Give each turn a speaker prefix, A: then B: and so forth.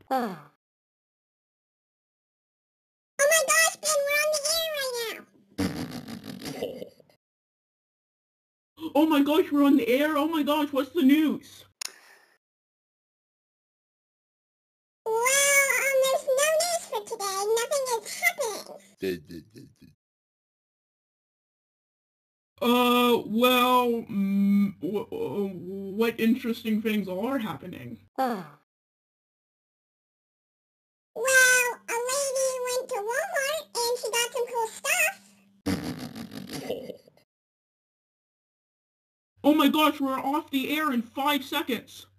A: Oh my gosh, Ben, we're on the air right now.
B: Oh my gosh, we're on the air? Oh my gosh, what's the news?
A: Well, there's no news for today. Nothing is happening.
B: What interesting things are happening?
A: Well, a lady went to Walmart and she got some cool stuff.
B: Oh my gosh, we're off the air in 5 seconds.